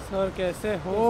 Sir कैसे हो?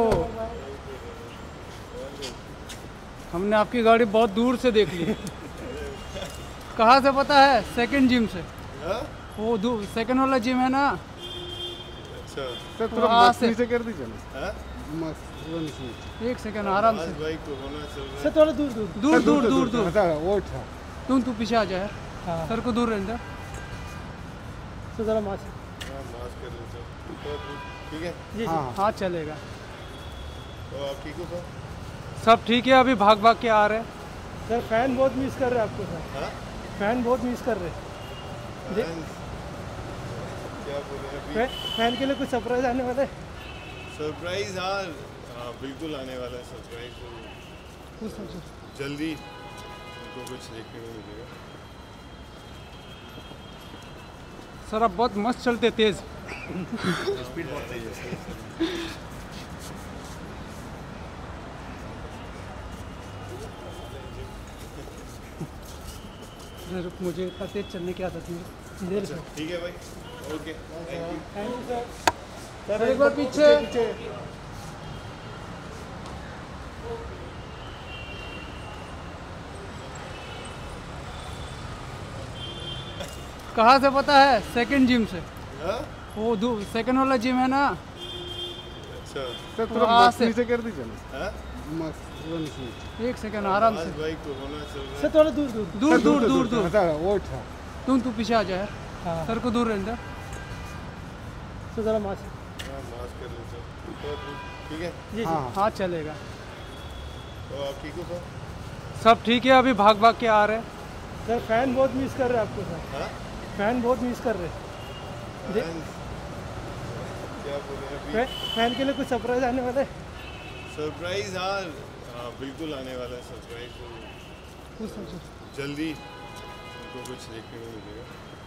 हमने आपकी गाड़ी बहुत दूर से देख ली। कहाँ से पता है? सेकंड जिम से। वो सेकंड वाला जिम है ना। अच्छा सर थोड़ा वहाँ मस्त से। नीचे कर दीजिए ना। हाँ? मस्त नीचे। एक सेकंड आराम से। भाई कोरोना चल रहा सर थोड़ा दूर दूर दूर दूर दूर दूर अच्छा वो था। तू पीछे आ जाए। सर को दूर रहने दो। सर जरा मास्क। है। हाँ, मास्क कर लेते हो। तो ठीक है। जी हाँ। हाँ चलेगा। तो आप ठीक हो सर? सब ठीक है, अभी भाग भाग के आ रहे हैं। सर फैन बहुत मिस कर रहे हैं आपको सर। हाँ? फैन बहुत मिस कर रहे हैं। Fans? क्या बोल रहे हैं अभी? फैन के लिए कुछ सरप्राइज आने वाला है? सरप्राइज हाँ बिल्कुल आने वाला है सरप्राइज। तो जल्दी उनको कुछ देखने को मिलेगा। सर आप बहुत मस्त चलते तेज। स्पीड बहुत तेज है। सर मुझे इतना तेज चलने की आदत नहीं है। अच्छा ठीक है भाई। Okay thank you. सर एक बार पीछे। कहाँ से पता है? सेकंड जिम से। हाँ? वो सेकंड वाला जिम है ना। अच्छा सर थोड़ा वहाँ मस्त से। नीचे कर दीजिए ना। हाँ? मस्त नीचे। एक सेकंड आराम से। भाई कोरोना चल रहा सर थोड़ा दूर दूर दूर दूर दूर दूर अच्छा वो था। तू पीछे आ जाए। सर को दूर रहने दो। सर जरा मास्क। है। हाँ, मास्क कर लेते हो। तो ठीक है। जी हाँ। हाँ चलेगा। तो आप ठीक हो सर? सब ठीक है, अभी भाग भाग के आ रहे हैं। सर फैन बहुत मिस कर रहे हैं आपको सर। हाँ? फैन बहुत मिस कर रहे हैं। Fans? क्या बोल रहे हैं अभी? फैन के लिए कुछ सरप्राइज आने वाला है? सरप्राइज हाँ बिल्कुल आने वाला है सरप्राइज। तो जल्दी उनको कुछ देखने को मिलेगा।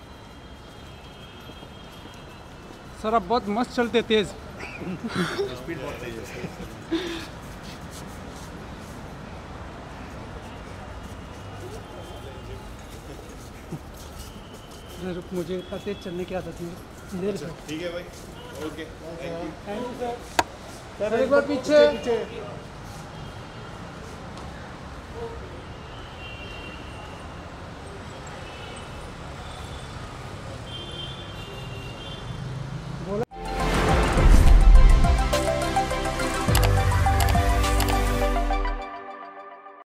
सर आप बहुत मस्त चलते तेज। स्पीड बहुत तेज है। सर मुझे इतना तेज चलने की आदत नहीं है। अच्छा ठीक है भाई। Okay thank you. Thank you sir. Sir एक बार पीछे।